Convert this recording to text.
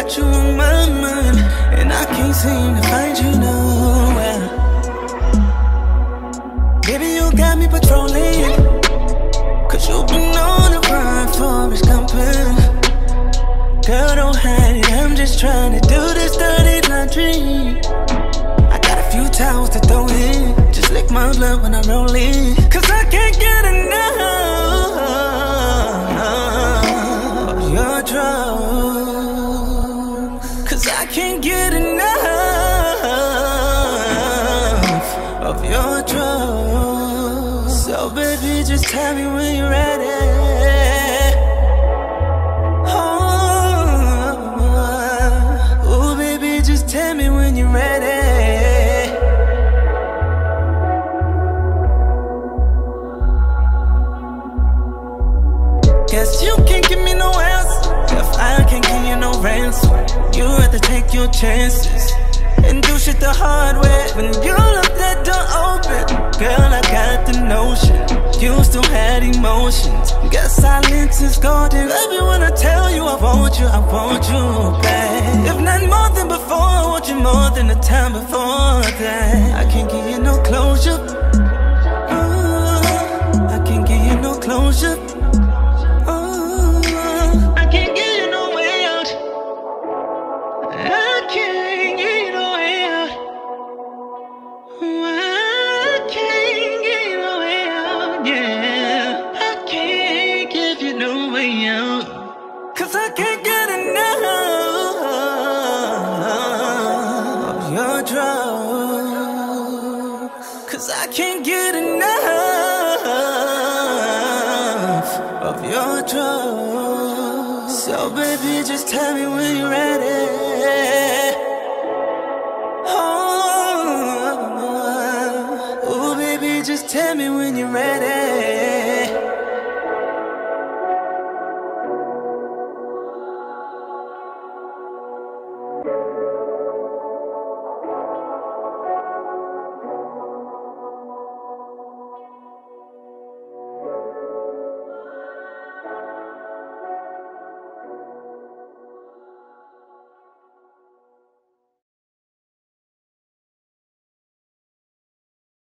got you on my mind, and I can't seem to find you nowhere. Baby, you got me patrolling, cause you've been on the run for his company. Girl, don't hide it, I'm just trying to do this dirty laundry. I got a few towels to throw in, just lick my blood when I roll in. Cause I can't get enough of your drugs. Cause I can't get enough of your drugs. So baby, just tell me when you're ready. Oh, baby, just tell me when you're ready. Guess you can't give me no answer if I can't give you no ransom. You have to take your chances and do shit the hard way. When you left that door open, girl, I got the notion you still had emotions. Guess silence is golden. Baby, when I tell you I want you back. If not more than before, I want you more than the time before that. I can't give you no closure. I can't give you no closure. I can't give you no way out. I can't give you no way out. I can't give you no way out, yeah. I can't give you no way out. Cause I can't get enough of your drugs. Cause I can't get enough of your drugs. So baby, just tell me when you're ready. Oh, baby, just tell me when you're ready.